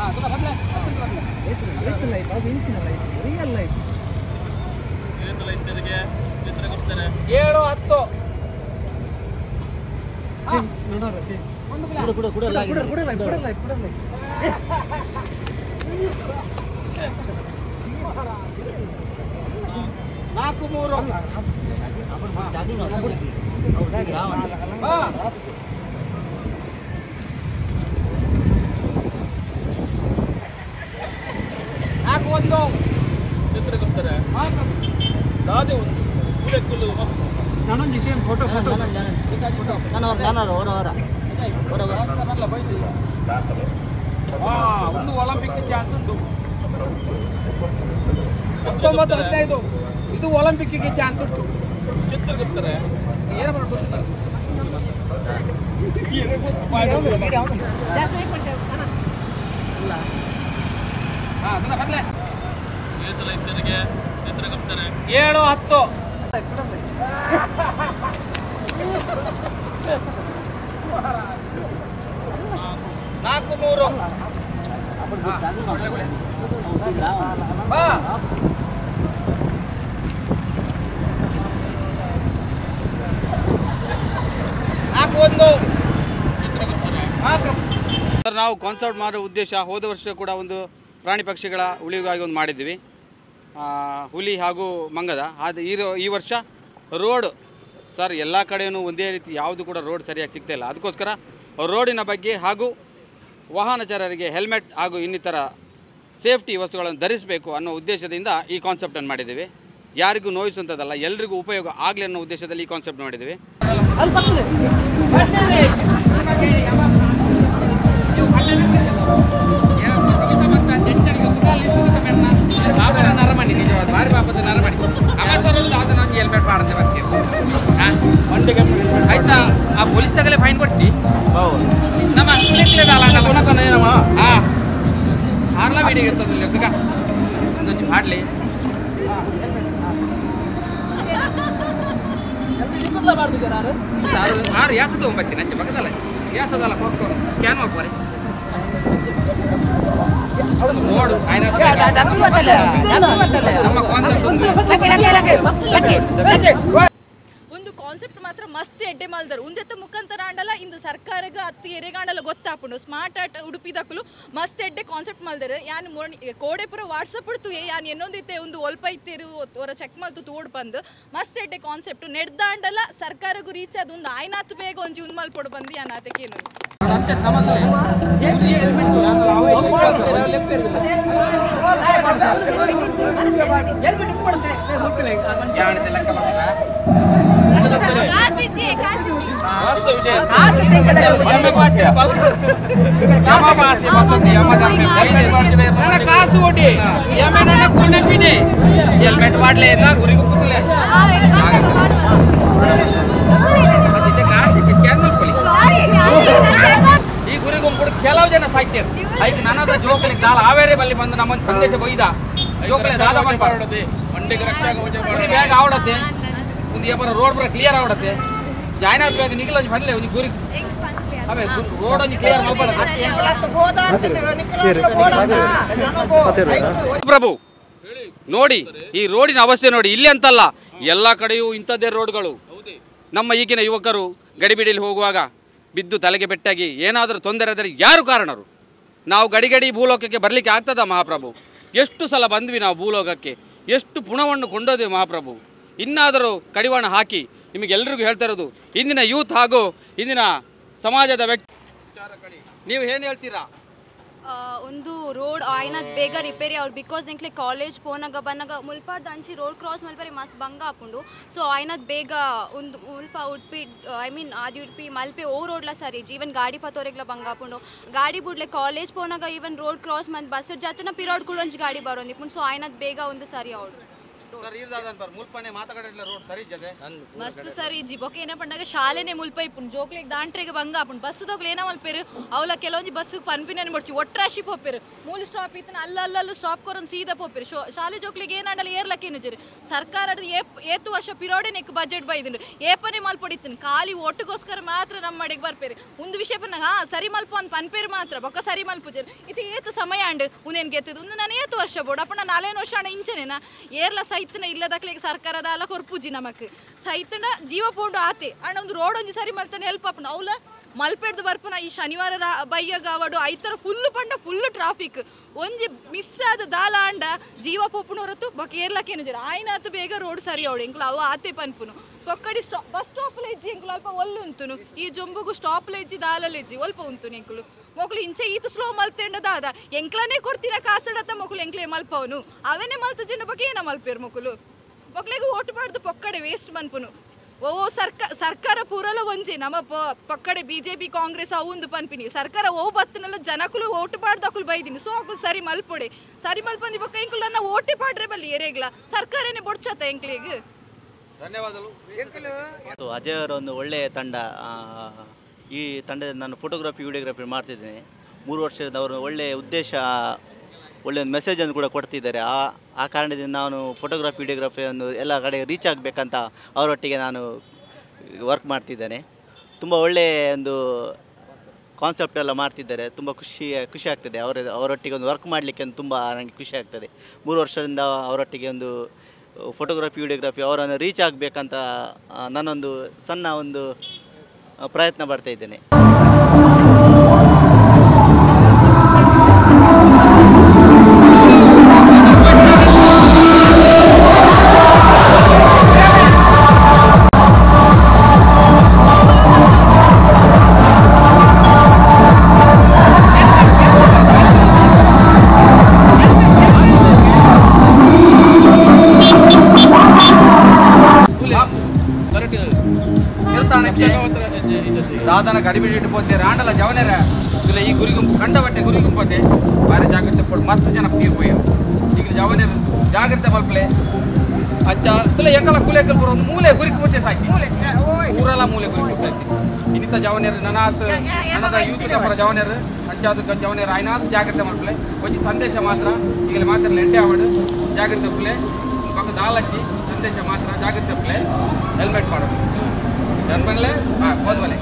Olympic chance ಉಂಟು 19-15 ಇದು ಒಲಿಂಪಿಕ್ಗೆ chance ಉಂಟು ಚಿತ್ರಗುಪ್ತರೆ ಏನು ಗೊತ್ತಿಲ್ಲ ಚಿತ್ರಗುಪ್ತರೆ 7-10 4-3 ಸರ್, ನಾವು ಕಾನ್ಸರ್ಟ್ ಮಾಡೋ ಉದ್ದೇಶ ಹೋದ ವರ್ಷ ಕೂಡ ಒಂದು ಪ್ರಾಣಿ ಪಕ್ಷಿಗಳ ಉಳಿವಿಗಾಗಿ ಒಂದು ಮಾಡಿದ್ವಿ, ಹುಲಿ ಹಾಗೂ ಮಂಗದ. ಆದರೆ ಈ ವರ್ಷ ರೋಡ್ ಸರ್ ಎಲ್ಲ ಕಡೆಯೂ ಒಂದೇ ರೀತಿ ಯಾವುದು ಕೂಡ ರೋಡ್ ಸರಿಯಾಗಿ ಸಿಗ್ತಾಯಿಲ್ಲ. ಅದಕ್ಕೋಸ್ಕರ ರೋಡಿನ ಬಗ್ಗೆ ಹಾಗೂ ವಾಹನಚಾರರಿಗೆ ಹೆಲ್ಮೆಟ್ ಹಾಗೂ ಇನ್ನಿತರ ಸೇಫ್ಟಿ ವಸ್ತುಗಳನ್ನು ಧರಿಸಬೇಕು ಅನ್ನೋ ಉದ್ದೇಶದಿಂದ ಈ ಕಾನ್ಸೆಪ್ಟನ್ನು ಮಾಡಿದ್ದೀವಿ. ಯಾರಿಗೂ ನೋಯಿಸುವಂಥದ್ದಲ್ಲ, ಎಲ್ರಿಗೂ ಉಪಯೋಗ ಆಗಲಿ ಅನ್ನೋ ಉದ್ದೇಶದಲ್ಲಿ ಈ ಕಾನ್ಸೆಪ್ಟ್ ಮಾಡಿದ್ದೀವಿ. ಆಯ್ತಾ, ಆ ಪೊಲೀಸ್ ತಗಲೇ ಫೈನ್ ಕೊಡ್ತಿ ನಮ್ಮ ಆರ್ಲ ಮೀಡಿಗೆ ಇರ್ತದೆ ಹಾಡ್ಲಿ ಆರು ಯಾಸದ ಒಂಬತ್ತಿ ನಂಚೆ ಪಕ್ಕದಲ್ಲ ಯಾಸದಲ್ಲ ಕೊಡ್ಕೊಂಡು ಸ್ಕ್ಯಾನ್ ಮಾಡ್ಕೋರಿ ನೋಡು ನಮ್ಮ ಒಂದು ಕಾನ್ಸೆಪ್ಟ್ ಮಾತ್ರ ಮಸ್ತ್ ಎಡ್ಡೆ ಮಾಲ್ದರು ಉಂದೆತ್ತ ಮುಖಾಂತರ ಆಂಡಲ ಇಂದು ಸರ್ಕಾರಗ ಅತ್ತಿ ಎರೆಗಾಂಡಲ ಗೊತ್ತಾಪುಂಡು ಸ್ಮಾರ್ಟ್ ಆರ್ಟ್ ಉಡುಪಿದಕ್ಕಲು ಮಸ್ತ್ ಎಡ್ಡೆ ಕಾನ್ಸೆಪ್ಟ್ ಮಾಲ್ದರು ಯಾನ್ ಕೋಡೆಪುರ ವಾಟ್ಸಪ್ ಉಡ್ತು ಯಾನ್ ಇನ್ನೊಂದಿತ್ತೆ ಒಂದು ಒಲ್ಪ ಇತ್ತೇರು ಅವರ ಚೆಕ್ ಮಲ್ತು ತೋಡ್ ಬಂದು ಮಸ್ತ್ ಎಡ್ಡೆ ಕಾನ್ಸೆಪ್ಟ್ ನೆಡ್ದಾಂಡಲ ಸರ್ಕಾರಗೂ ರೀಚ್ ಅದು ಒಂದು ಆಯ್ನಾತ್ ಬೇಗ ಒಂಜಿ ಒಂದು ಮಲ್ಪೊಡು ಬಂದು ಯಾನ್ ಆತಕ್ಕೇನು ಕಾಸು ಓಟಿ ಹೆಲ್ಮೆಟ್ ಮಾಡ್ಲೇ ಗುರಿ ಈ ಗುರಿ ಗುಂಪು ಕೆಲವು ಜನ ಸಾಯ್ತಾರೆ ಐದು ನನ್ನದ ಜೋಕಲಿ ದಾಳ ಹಾವೇರಿ ಬಲ್ಲಿ ಬಂದು ನಮ್ಮ ಸಂದೇಶ ಬೈದ ಜೋಕಲಿ ದಾದ ಮಾಡೋದು ಬೇಗ ಆವಡತ್ತೆ ಒಂದು ಏಪರ ರೋಡ್ ಬರ ಕ್ಲಿಯರ್ ಆವಡತ್ತೆ ಜಾಯ್ನ್ ಆಗ್ಬೇಕು ನಿಖಿಲ್ ಒಂದು ಬಂದ್ಲೆ ಒಂದು ಗುರಿ ಅವೇ ರೋಡ್ ಒಂದು ಕ್ಲಿಯರ್ ಪ್ರಭು ನೋಡಿ ಈ ರೋಡಿನ ಅವಸ್ಥೆ ನೋಡಿ, ಇಲ್ಲಿ ಅಂತಲ್ಲ ಎಲ್ಲ ಕಡೆಯೂ ಇಂಥದ್ದೇ ರೋಡ್ಗಳು. ನಮ್ಮ ಈಗಿನ ಯುವಕರು ಗಡಿಬಿಡಿಯಲ್ಲಿ ಹೋಗುವಾಗ ಬಿದ್ದು ತಲೆಗೆ ಪೆಟ್ಟಾಗಿ ಏನಾದರೂ ತೊಂದರೆ ಆದರೆ ಯಾರು ಕಾರಣರು? ನಾವು ಗಡಿ ಭೂಲೋಕಕ್ಕೆ ಬರಲಿಕ್ಕೆ ಆಗ್ತದ ಮಹಾಪ್ರಭು? ಎಷ್ಟು ಸಲ ಬಂದ್ವಿ ನಾವು ಭೂಲೋಕಕ್ಕೆ, ಎಷ್ಟು ಪುಣವನ್ನು ಕೊಂಡೋದ್ವಿ ಮಹಾಪ್ರಭು. ಇನ್ನಾದರೂ ಕಡಿವಾಣ ಹಾಕಿ ನಿಮಗೆಲ್ಲರಿಗೂ ಹೇಳ್ತಾ ಇರೋದು, ಇಂದಿನ ಯೂತ್ ಹಾಗೂ ಇಂದಿನ ಸಮಾಜದ ವ್ಯಕ್ತಿ ನೀವು ಏನು ಹೇಳ್ತೀರಾ? ಒಂದು ರೋಡ್ ಆಯ್ನದ್ ಬೇಗ ರಿಪೇರಿ ಅವ್ರು ಬಿಕಾಸ್ ಇಂಕ್ಲೆ ಕಾಲೇಜ್ ಪೋನಾಗ ಬನ್ನಾಗ ಮುಲ್ಪಾಡ್ದು ಅಂಚಿ ರೋಡ್ ಕ್ರಾಸ್ ಮಲ್ಪರಿ ಮಸ್ತ್ ಭಂಗ ಹಾಕೊಂಡು ಸೊ ಆಯ್ನದ್ ಬೇಗ ಒಂದು ಮುಲ್ಪ ಉಡುಪಿ ಐ ಮೀನ್ ಆದಿ ಉಡುಪಿ ಮಲ್ಪೆ ಓ ರೋಡ್ಲ ಸರಿ ಈವನ್ ಗಾಡಿ ಪತ್ತೋರೆಗ್ಲ ಭಂಗ ಹಾಕೊಂಡು ಗಾಡಿ ಬಿಡ್ಲೆ ಕಾಲೇಜ್ ಪೋನಾಗ ಈವನ್ ರೋಡ್ ಕ್ರಾಸ್ ಮಂತ್ ಬಸ್ ಜಾತನ ಪಿರೋಡ್ ಕೂಡ ಒಂಜಿ ಗಾಡಿ ಬರೋಂದಿಪ್ಪುಂಡು ಸೊ ಆಯ್ನದ್ ಬೇಗ ಒಂದು ಸರಿ ಅವ್ರು ಮಸ್ತ್ ಸರಿ ಜಿ ಬೊಕ ಏನ ಪಂಡಾಗ ಶಾಲೆನೆ ಮುಲ್ಪ ಇಪ್ಪುನ್ ಜೋಕ್ಲೆಗ್ ದಾಂಟ್ರೆಗೆ ಬಂಗ ಆಪುನ್ ಬಸ್ ದೋಕ್ಲೆ ಏನ ಮಲ್ಪೇರು ಅವಲ ಕೆಲವೊಂಜಿ ಬಸ್ ಪನ್ಪಿನ ಮುಡ್ಚಿ ಒಟ್ರಾಶಿ ಪೋಪೇರು ಮೂಲ ಸ್ಟಾಪ್ ಇತ್ತನ ಅಲ್ಲಲ್ಲ ಸ್ಟಾಪ್ ಕೊರೊಂದು ಸೀದಾ ಪೋಪೇರು ಶಾಲೆ ಜೋಕ್ಲೆಗೆ ಏನಾಡಲ್ಲ ಏರ್ಲಕ್ಕೇನು ಜರಿ ಸರ್ಕಾರದ ಏತು ವರ್ಷ ಪಿರೋಡೆ ನೆಕ್ ಬಜೆಟ್ ಬೈದಿನ ಏಪನೆ ಮಲ್ಪೊಡಿತ್ತನ ಖಾಲಿ ಓಟುಗೋಸ್ಕರ ಮಾತ್ರ ನಮ್ಮ ಮಡಿಗೆ ಬರ್ಪೇರು ಒಂದು ವಿಷಯ ಪನ್ನ ಸರಿ ಮಲ್ಪ ಅಂತ ಪನ್ಪೇರು ಮಾತ್ರ ಬೊಕ್ಕ ಸರಿ ಮಲ್ಪುಜರು ಇದು ಏತು ಸಮಯ ಅಂಡ್ ಉನೇನ್ ಗೆತ್ತದು ಒಂದು ನಾನು ಏತು ವರ್ಷ ಬೋಡು ಅಪ್ಪ ನಾನು 4 ವರ್ಷ ಅಣ್ಣ ಇಂಚನೇನ ಏರ್ಲ ಸೈತನ ಇಲ್ಲದಕ್ಲೆಗೆ ಸರ್ಕಾರದ ಅಲ್ಲ ಕೊರ್ಪುಜಿ ನಮಕ್ ಸೈತನ ಜೀವ ಪೋಂಡು ಆತೆ ಅಣ್ಣ ಒಂದು ರೋಡ್ ಒಂಜಿ ಸರಿ ಮಲ್ತಾನೆ ಹೆಲ್ಪ್ ಅಪ್ಪನ ಅವಲ ಮಲ್ಪೆಡ್ದು ಬರ್ಪನ ಈ ಶನಿವಾರ ಬಯ್ಯಗ ಅವಡು ಐತರ ಫುಲ್ ಪಂಡ ಫುಲ್ ಟ್ರಾಫಿಕ್ ಒಂಜಿ ಮಿಸ್ ಆದ ದಾಲ ಅಂಡ ಜೀವ ಪೋಪುನ ಹೊರತು ಬೊಕ ಏರ್ಲಕ್ಕೇನು ಜರ ಆಯ್ನಾತು ಬೇಗ ರೋಡ್ ಸರಿ ಅವಡು ಎಂಕ್ಲ ಅವು ಆತೆ ಪನ್ಪುನು ಪೊಕ್ಕಡಿ ಬಸ್ ಸ್ಟಾಪ್ಲ ಇಜ್ಜಿ ಎಂಕ್ಲು ಅಲ್ಪ ಒಲ್ಲು ಉಂತುನು ಈ ಜೊಂಬುಗು ಸ್ಟಾಪ್ಲ ಇಜ್ಜಿ ದಾಲಲ್ಲಿ ಇಜ್ಜಿ ಒಲ್ಪ ಉಂತುನು ಎಂಕ್ಲು ಮೊಕ್ಲು ಇಂಚೆ ಈತು ಸ್ಲೋ ಮಲ್ತೆಂಡದಾದ ಎಂಕ್ಲನೇ ಕೊಡ್ತೀನ ಕಾಸಡತ್ತ ಮೊಕ್ಲು ಎಂಕ್ಲೆ ಮಲ್ಪವನು ಅವೇನೇ ಮಲ್ತ ಜನ ಬಗ್ಗೆ ಏನ ಮಲ್ಪೇರು ಮೊಕ್ಲು ಮೊಕ್ಲಿಗೆ ಓಟು ಮಾಡ್ದು ಪೊಕ್ಕಡೆ ವೇಸ್ಟ್ ಮನ್ಪುನು ಓ ಸರ್ಕಾರ ಪೂರಲ ಒಂಜಿ ನಮ್ಮ ಪಕ್ಕಡೆ BJP ಕಾಂಗ್ರೆಸ್ ಅವಂದು ಪನ್ಪಿನಿ ಸರ್ಕಾರ ಓ ಬತ್ತನಲ್ಲ ಜನಕ್ಕಲು ಓಟು ಪಾಡ್ದಕ್ಕಲು ಬೈದಿನಿ ಸೊ ಅಕ್ಕಲು ಸರಿ ಮಲ್ಪೊಡೆ ಸರಿ ಮಲ್ಪಂದಿ ಬೊಕ್ಕ ಎಂಕ್ಲು ನನ್ನ ಓಟೆ ಪಾಡ್ರೆ ಬಲ್ಲಿ ಏರೇಗ್ಲ ಸರ್ಕಾರನೇ ಬೊಡ್ಚತ್ತ ಎಂಕ್ಲಿಗೆ ಧನ್ಯವಾದಗಳು. ಅಜಯ್ ಅವರ ಒಂದು ಒಳ್ಳೆಯ ತಂಡ. ಈ ತಂಡದಲ್ಲಿ ನಾನು ಫೋಟೋಗ್ರಫಿ ವಿಡಿಯೋಗ್ರಫಿ ಮಾಡ್ತಿದ್ದೇನೆ. 3 ವರ್ಷದ ಅವರು ಒಳ್ಳೆಯ ಉದ್ದೇಶ, ಒಳ್ಳೆಯ ಒಂದು ಮೆಸೇಜನ್ನು ಕೂಡ ಕೊಡ್ತಿದ್ದಾರೆ. ಆ ಕಾರಣದಿಂದ ನಾನು ಫೋಟೋಗ್ರಫಿ ವಿಡಿಯೋಗ್ರಫಿಯನ್ನು ಎಲ್ಲ ಕಡೆ ರೀಚ್ ಆಗಬೇಕಂತ ಅವರೊಟ್ಟಿಗೆ ನಾನು ವರ್ಕ್ ಮಾಡ್ತಿದ್ದೇನೆ. ತುಂಬ ಒಳ್ಳೆಯ ಒಂದು ಕಾನ್ಸೆಪ್ಟ್ ಎಲ್ಲ ಮಾಡ್ತಿದ್ದಾರೆ. ತುಂಬ ಖುಷಿ ಆಗ್ತದೆ ಅವರೊಟ್ಟಿಗೆ ಒಂದು ವರ್ಕ್ ಮಾಡಲಿಕ್ಕೆ ತುಂಬ ನನಗೆ ಖುಷಿ ಆಗ್ತದೆ. 3 ವರ್ಷದಿಂದ ಅವರೊಟ್ಟಿಗೆ ಒಂದು ಫೋಟೋಗ್ರಫಿ ವಿಡಿಯೋಗ್ರಫಿ ಅವರನ್ನು ರೀಚ್ ಆಗಬೇಕಂತ ನಾನೊಂದು ಸಣ್ಣ ಒಂದು ಪ್ರಯತ್ನ ಪಡ್ತಾ ಇದ್ದೇನೆ. దాదాపు గడిబిడిపోతే రాండల జవనేర ఇలా ఈ గురిగుంపు కండబట్టే గురిగుంపోతే భారీ జాగ్రత్త ఇప్పుడు మస్తు జన తీరిపోయారు ಈಗ ಜವನೇರ ಜಾಗ್ರತೆ ಮಲ್ಪಲೆ ಅಚ್ಚ ಇಲ್ಲ ಎಂಕಲ ಕುಲೆಕಲ್ ಬರೋ ಒಂದು ಮೂಲೆ ಗುರಿಕು ಬಿಟ್ಟೆ ಸಾಕಿ ಊರೆಲ್ಲ ಮೂಲೆ ಗುರಿಕು ಸಾಕಿ ಇನ್ನಿತ ಜವನೇರ ನನ್ನದ ಯೂತ್ ಪರ ಜವನೇರ ಅಂಚಾದ ಜವನೇರ ಆಯ್ನಾದ ಜಾಗ್ರತೆ ಮಲ್ಪಲೆ ಒಂಜಿ ಸಂದೇಶ ಮಾತ್ರ ಈಗಲೇ ಮಾತ್ರ ಲೆಂಡೆ ಆವಡು ಜಾಗ್ರತೆ ಪ್ಲೆ ಪಕ್ಕ ದಾಲಚ್ಚಿ ಸಂದೇಶ ಮಾತ್ರ ಜಾಗ್ರತೆ ಪ್ಲೆ ಹೆಲ್ಮೆಟ್ ಮಾಡೋದು ಜನಬನ್ಲೆ ಹೋದ್ಮಲೆ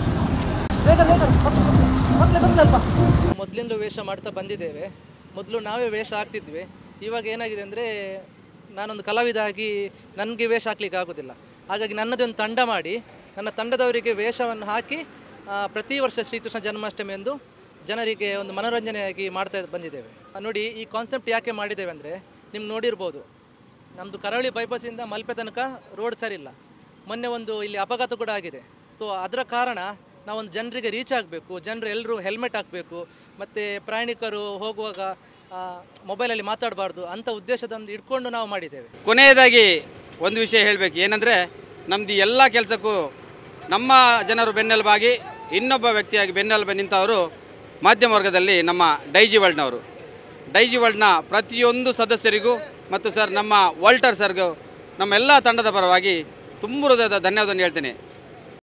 ಮೊದಲಿಂದ ವೇಷ ಮಾಡ್ತಾ ಬಂದಿದ್ದೇವೆ. ಮೊದಲು ನಾವೇ ವೇಷ ಹಾಕ್ತಿದ್ವಿ. ಇವಾಗ ಏನಾಗಿದೆ ಅಂದರೆ ನಾನೊಂದು ಕಲಾವಿದ ಆಗಿ ನನಗೆ ವೇಷ ಹಾಕ್ಲಿಕ್ಕೆ ಆಗೋದಿಲ್ಲ. ಹಾಗಾಗಿ ನನ್ನದೇ ಒಂದು ತಂಡ ಮಾಡಿ ನನ್ನ ತಂಡದವರಿಗೆ ವೇಷವನ್ನು ಹಾಕಿ ಪ್ರತಿ ವರ್ಷ ಶ್ರೀಕೃಷ್ಣ ಜನ್ಮಾಷ್ಟಮಿ ಎಂದು ಜನರಿಗೆ ಒಂದು ಮನೋರಂಜನೆಯಾಗಿ ಮಾಡ್ತಾ ಬಂದಿದ್ದೇವೆ. ನೋಡಿ, ಈ ಕಾನ್ಸೆಪ್ಟ್ ಯಾಕೆ ಮಾಡಿದ್ದೇವೆ ಅಂದರೆ ನಿಮ್ಗೆ ನೋಡಿರ್ಬೋದು, ನಮ್ಮದು ಕರಾವಳಿ ಬೈಪಾಸಿಂದ ಮಲ್ಪೆ ತನಕ ರೋಡ್ ಸರಿ ಇಲ್ಲ. ಮೊನ್ನೆ ಒಂದು ಇಲ್ಲಿ ಅಪಘಾತ ಕೂಡ ಆಗಿದೆ. ಸೊ ಅದರ ಕಾರಣ ನಾವೊಂದು ಜನರಿಗೆ ರೀಚ್ ಆಗಬೇಕು, ಜನರು ಎಲ್ಲರೂ ಹೆಲ್ಮೆಟ್ ಹಾಕಬೇಕು, ಮತ್ತು ಪ್ರಯಾಣಿಕರು ಹೋಗುವಾಗ ಮೊಬೈಲಲ್ಲಿ ಮಾತಾಡಬಾರ್ದು ಅಂತ ಉದ್ದೇಶದಿಂದ ಇಟ್ಕೊಂಡು ನಾವು ಮಾಡಿದ್ದೇವೆ. ಕೊನೆಯದಾಗಿ ಒಂದು ವಿಷಯ ಹೇಳಬೇಕು, ಏನಂದರೆ ನಮ್ಮದು ಎಲ್ಲ ಕೆಲಸಕ್ಕೂ ನಮ್ಮ ಜನರು ಬೆನ್ನೆಲುಬಾಗಿ ಇನ್ನೊಬ್ಬ ವ್ಯಕ್ತಿಯಾಗಿ ಬೆನ್ನೆಲುಬು ನಿಂತವರು ಮಾಧ್ಯಮ ವರ್ಗದಲ್ಲಿ ನಮ್ಮ ಡೈಜಿ ವರ್ಲ್ಡ್ನವರು. ಡೈಜಿ ವರ್ಲ್ಡ್ನ ಪ್ರತಿಯೊಂದು ಸದಸ್ಯರಿಗೂ ಮತ್ತು ಸರ್ ನಮ್ಮ ವಾಲ್ಟರ್ ಸರ್ಗೂ ನಮ್ಮ ಎಲ್ಲ ತಂಡದ ಪರವಾಗಿ ತುಂಬ ಹೃದಯದ ಧನ್ಯವಾದವನ್ನು ಹೇಳ್ತೇನೆ.